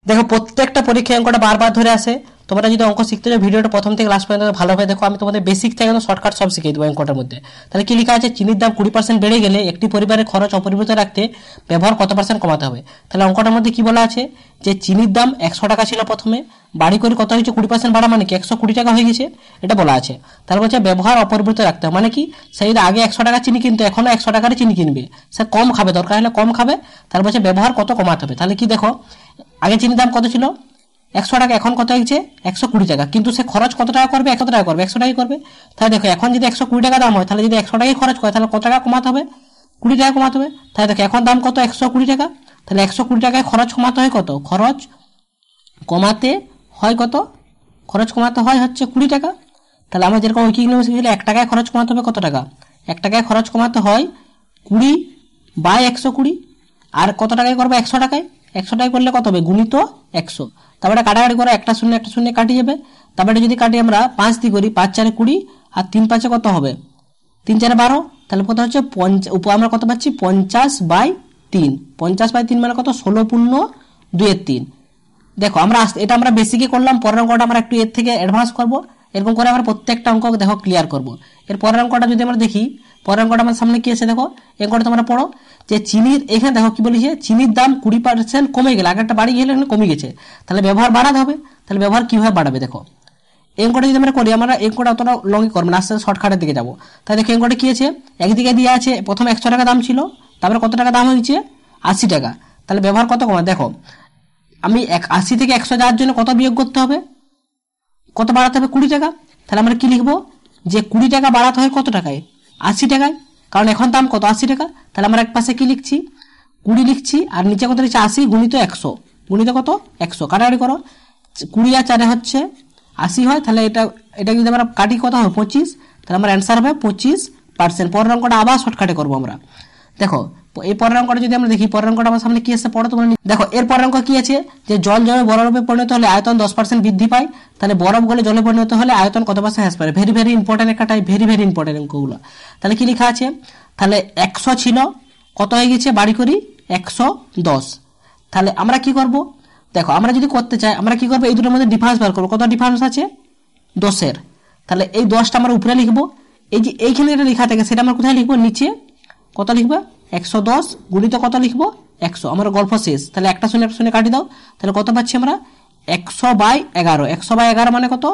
দেখো প্রত্যেকটা পরীক্ষা অঙ্কটা বারবার ধরে আসে। তোমরা যদি অঙ্ক শিখতে চাও ভিডিওটা প্রথম থেকে লাস্ট পর্যন্ত ভালোভাবে দেখো। আমি তোমাদের বেসিক থেকে শর্টকাট সব শিখিয়ে দেবো অঙ্কটার মধ্যে। তাহলে কি লেখা আছে, চিনির দাম 20% বেড়ে গেলে একটি পরিবারের খরচ অপরিবর্তিত রাখতে ব্যবহার কত পার্সেন্ট কমাতে হবে। তাহলে অঙ্কটার মধ্যে কি বলা আছে যে চিনির দাম 100 টাকা ছিল প্রথমে, বাড়ি করে কত হয়েছে 20% বাড়া মানে কি 120 টাকা হয়ে গেছে, এটা বলা আছে। তাহলে বলছে ব্যবহার অপরিবর্তিত রাখতে হবে, মানে কি সেই আগে 100 টাকা চিনি কিনতো এখনো 100 টাকারই চিনি কিনবে, সে কম খাবে, দরকার হলে কম খাবে। তাহলে বলছে ব্যবহার কত কমাতে হবে। তাহলে কি দেখো, আগে চিনির দাম কত ছিল 100 টাকা, এখন কত হয়েছে 120 টাকা, কিন্তু সে খরচ কত টাকা করবে 100 টাকা করবে, 100 টাকাই করবে। তাহলে দেখো এখন যদি 120 টাকা দাম হয়, তাহলে যদি 100 টাকাই খরচ করে তাহলে কত টাকা কমাতে হবে, 20 টাকা কমাতে হবে। তাহলে দেখো এখন দাম কত 120 টাকা, তাহলে 120 টাকায় খরচ কমাতে হয় কত, খরচ কমাতে হয় কত, খরচ কমাতে হয় হচ্ছে 20 টাকা। তাহলে আমরা যেরকম ঐকিক নিয়ম শিখেছিলাম 1 টাকায় খরচ কমাতে হবে কত টাকা, 1 টাকায় খরচ কমাতে হয় 20/120, আর কত টাকায় করবে 100 টাকায়, 100 টাকায় করলে কত হবে গুণিত 100। তারপরে কাটাকাটি করে একটা শূন্য কাটি যাবে। তারপরে যদি কাটি আমরা 5 দিয়ে করি, 5 4 20 আর 3 5 কত হবে 3 4 12, তাহলে কত হচ্ছে আমরা কত পাচ্ছি 50/3, 50/3 মানে কত 16/2/3। দেখো আমরা এটা আমরা বেসিকে করলাম, পরের অঙ্কটা আমরা একটু এর থেকে অ্যাডভান্স করব, এরকম করে আমরা প্রত্যেকটা অঙ্ক দেখো ক্লিয়ার করব। এর পরের অঙ্কটা যদি আমরা দেখি, পরের অঙ্কটা আমার সামনে কি আছে দেখো, এই অঙ্কটা তোমরা পড়ো যে চিনির, এখানে দেখো কি বলেছে চিনির দাম 20% কমে গেলে, আগেরটা বাড়ি গেলে এখানে কমে গেছে, তাহলে ব্যবহার বাড়াতে হবে। তাহলে ব্যবহার কিভাবে বাড়াবে দেখো, এই অঙ্কটা যদি আমরা করি, আমরা এই অঙ্কটা অতটা লংই করবো না, আস্তে আস্তে শর্টকাটের দিকে যাবো। তাহলে দেখো অঙ্কটা কি আছে, একদিকে দিয়ে আছে প্রথম 100 টাকা দাম ছিল, তারপরে কত টাকা দাম হয়েছে 80 টাকা, তাহলে ব্যবহার কত কমা, দেখো আমি 80 থেকে 100 যাওয়ার জন্য কত বিয়োগ করতে হবে, কত বাড়াতে হবে 20 টাকা। তাহলে আমরা কি লিখবো যে 20 টাকা বাড়াতে হয় কত টাকায় 80 টাকায়, কারণ এখন দাম কত 80 টাকা। তাহলে আমরা এক পাশে কি লিখছি 20 লিখছি, আর নিচে কত লিখছি 80 গুণিত 100, গুণিত কত 100, কাটাকাটি করো 20 আর 4 হচ্ছে 80 হয়, তাহলে এটা যদি আমরা কাটি কত হবে 25, তাহলে আমার অ্যান্সার হবে 25%। পরের অঙ্কটা আবার শর্টকাটে করবো আমরা। দেখো এই পরের অঙ্কটা যদি আমরা দেখি, পরের অঙ্কটা আমার সামনে কি আছে পড়ো তোমরা। দেখো এর পরের অঙ্ক কি আছে যে জল জমে বরফে পরিণত হলে আয়তন 10% বৃদ্ধি পায়, তাহলে বরফ গলে জলে পরিণত হলে আয়তন কত পার্সেন্ট হ্রাস পায়। ভেরি ভেরি ইম্পর্টেন্ট একটা টাইপ, ভেরি ভেরি ইম্পর্টেন্ট অঙ্কগুলো। তাহলে কি লেখা আছে, তাহলে 100 ছিল কত হয়ে গেছে বাড়ি করি 110। তাহলে আমরা কি করব, দেখো আমরা যদি করতে চাই আমরা কি করবো, এই দুটোর মধ্যে ডিফারেন্স বার করবো, কত ডিফারেন্স আছে 10-এর। তাহলে এই 10টা আমরা উপরে লিখবো, এই যে এইখানে যেটা লেখা থাকে সেটা আমরা কোথায় লিখবো, নিচে কত লিখবো 110 গুণিত কত লিখবো 100, আমরা গল্প শেষ। তাহলে একটা শূন্য কাটি দাও, তাহলে কত পাচ্ছি আমরা 100/11, 100/11 মানে কত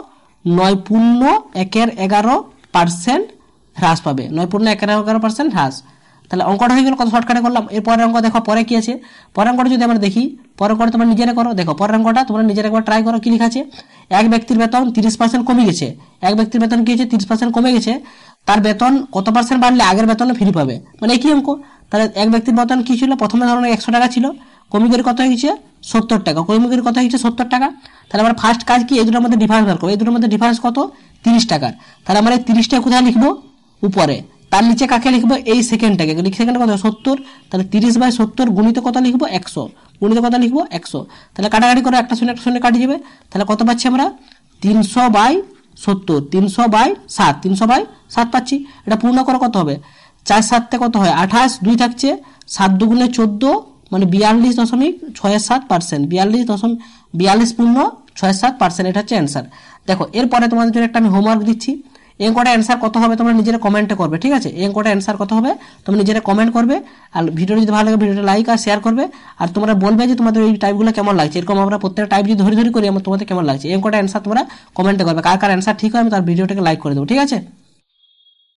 9.111% হ্রাস পাবে, 9.111% হ্রাস। তাহলে অঙ্কটা হয়ে গেল, কত শর্টকাটে করলাম। এর পরের অঙ্ক দেখো পরে কি আছে, পরের অঙ্কটা যদি আমরা দেখি, পরের অঙ্কটা তোমরা নিজেরা করো। দেখো পরের অঙ্কটা তোমরা নিজেরা একবার ট্রাই করো, কি লেখা আছে, এক ব্যক্তির বেতন 30% কমে গেছে, এক ব্যক্তির বেতন কি হয়েছে 30% কমে গেছে, তার বেতন কত পার্সেন্ট বাড়লে আগের বেতনে ফিরে পাবে, মানে একই অঙ্ক। তাহলে এক ব্যক্তির বেতন কি ছিল, প্রথমে ধরনের 100 টাকা ছিল, কমে করে কত হয়ে গেছে 70 টাকা, কমে করে কত হয়ে গেছে 70 টাকা। তাহলে আমরা ফার্স্ট কাজ কি, এই দুটোর মধ্যে ডিফারেন্স বার করবো, এই দুটোর মধ্যে ডিফারেন্স কত 30 টাকার। তাহলে আমরা এই 30 টাকা কোথায় লিখবো উপরে, তার নিচে কাকে লিখবো এই সেকেন্ডটাকে, সেকেন্ড কত 70, তাহলে 30/70 গুণিত কত লিখবো 100, গুণিত কত লিখবো 100। তাহলে কাটাকাটি করে একটা শূন্য কাটি যাবে, তাহলে কত পাচ্ছি আমরা 300/70, 300/7, 300/7 পাচ্ছি। এটা পূর্ণ করে কত হবে 4 7 কত হয় 28, 2 থাকছে 7 2 14, মানে 42.67%, 42.67%, এটা হচ্ছে অ্যান্সার। দেখো এরপরে তোমাদের জন্য একটা আমি হোমওয়ার্ক দিচ্ছি, এই অঙ্কটা অ্যান্সার কত হবে তোমরা নিজেরা কমেন্টে করবে, ঠিক আছে। এই অঙ্কটা অ্যান্সার কত হবে তোমরা নিজেরা কমেন্ট করবে, আর ভিডিও যদি ভালো লাগে ভিডিওটা লাইক আর শেয়ার করবে, আর তোমরা বলবে যে তোমাদের এই টাইপগুলো কেমন লাগছে, এরকম আমরা প্রত্যেকটা টাইপ যদি ধরে করি আমার তোমাদের কেমন লাগছে, এই অঙ্কটা অ্যান্সার তোমরা কমেন্টে করবে, কার কার অ্যান্সার ঠিক হয় আমি তার ভিডিওটাকে লাইক করে দেবো, ঠিক আছে।